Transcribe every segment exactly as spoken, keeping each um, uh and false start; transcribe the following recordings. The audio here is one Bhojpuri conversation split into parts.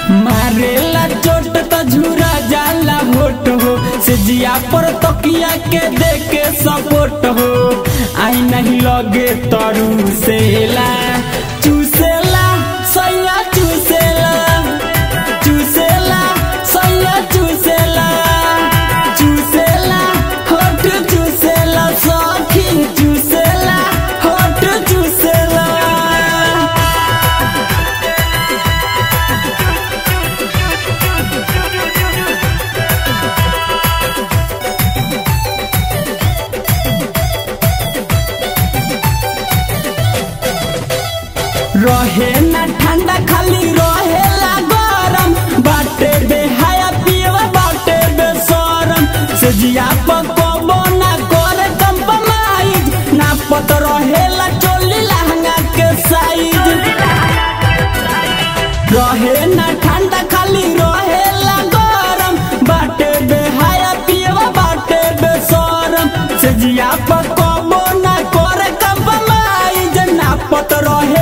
मारेला चोट तो झूरा जाला होट हो से जिया पर तकिया के देके सपोर्ट हो आई नहीं लगे तरू सेला चूसेला सैया चूसेला चूसेला सैया चूसेला चूसेला होठ चूसेला सखी चूसेला होठ चूसेला रहे ना ठंडा खाली रहे ला गरम बाटे बेहाया पियवा बाटे बेसरम से जिया पकबो ना करे कंप्रोमाइज ना पत रहे ला चोली लहंगा के साइज रहे ना ठंडा खाली रहे ला गरम बाटे बेहाया पियवा बाटे बेसरम से जिया पकबो ना करे कंप्रोमाइज ना पत रहे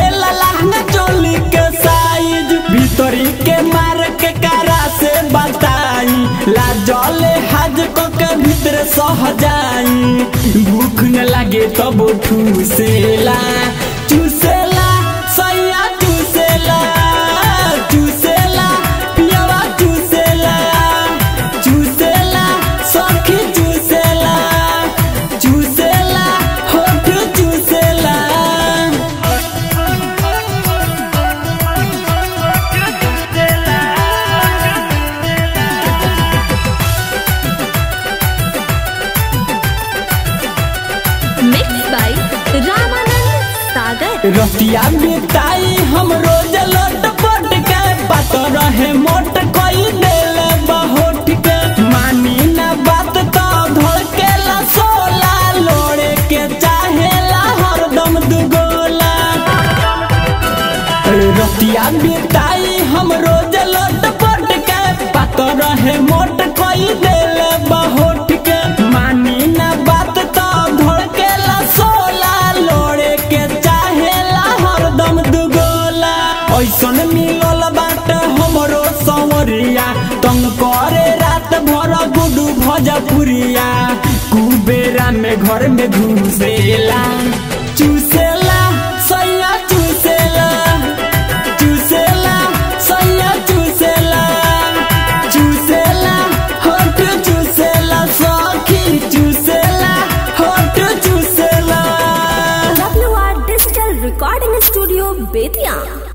भीतरी के मार के कारा से बताई लाजले हाज को के भीतर सह जाई भूख न लगे तब ठूसेला चूसेला सैया चूसेला चूसेला पियवा चूसेला चूसेला सखी चूसेला चूसेला होठ चूसेला रतिया बिताई हम रोज लोट पोट के बात रहे मोट कोई दिल बहुत के मानी न बात तो धड़के ला सोला लोड़े के चाहेला हरदम दुगोला रतिया बिताई हम रोज लोट पोट के बात रहे मोट कोई दिल बहुत के मानी न बात तो धड़के ला सोला लोड़े के ऐसन मिलल बाटे हमरो संवरिया तंग करे रात भर गुडू भोजपुरिया कुबेरा में घर में घुसेला चूसेला सैया चूसेला चूसेला सैया चूसेला चूसेला होठ चूसेला सखी चूसेला होठ चूसेला W R digital recording studio Bettiah.